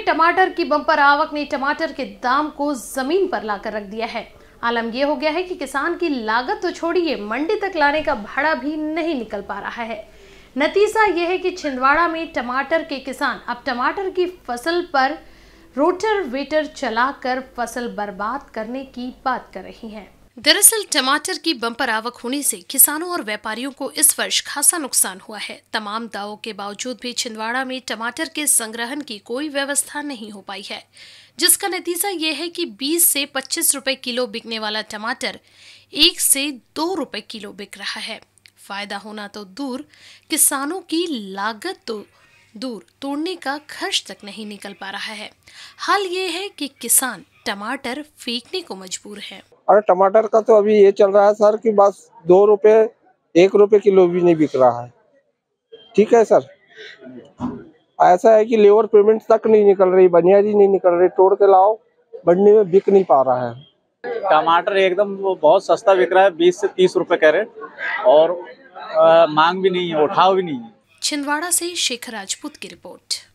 में टमाटर की बम्पर आवक ने टमाटर के दाम को जमीन पर लाकर रख दिया है। आलम यह हो गया है कि किसान की लागत तो छोड़िए, मंडी तक लाने का भाड़ा भी नहीं निकल पा रहा है। नतीजा यह है कि छिंदवाड़ा में टमाटर के किसान अब टमाटर की फसल पर रोटावेटर चलाकर फसल बर्बाद करने की बात कर रही हैं। दरअसल टमाटर की बम्पर आवक होने से किसानों और व्यापारियों को इस वर्ष खासा नुकसान हुआ है। तमाम दावों के बावजूद भी छिंदवाड़ा में टमाटर के संग्रहण की कोई व्यवस्था नहीं हो पाई है, जिसका नतीजा ये है कि 20 से 25 रुपए किलो बिकने वाला टमाटर 1 से 2 रुपए किलो बिक रहा है। फायदा होना तो दूर, किसानों की लागत तो दूर, तोड़ने का खर्च तक नहीं निकल पा रहा है। हाल ये है कि किसान टमाटर फेंकने को मजबूर है। अरे टमाटर का तो अभी ये चल रहा है सर कि बस 2 रुपए 1 रुपए किलो भी नहीं बिक रहा है। ठीक है सर, ऐसा है कि लेबर पेमेंट तक नहीं निकल रही, बनियादी नहीं निकल रही, तोड़ के लाओ मंडी में बिक नहीं पा रहा है। टमाटर एकदम बहुत सस्ता बिक रहा है, 20 से 30 रुपए कैरेट, और मांग भी नहीं है, उठाव भी नहीं है। छिंदवाड़ा से शेखर राजपूत की रिपोर्ट।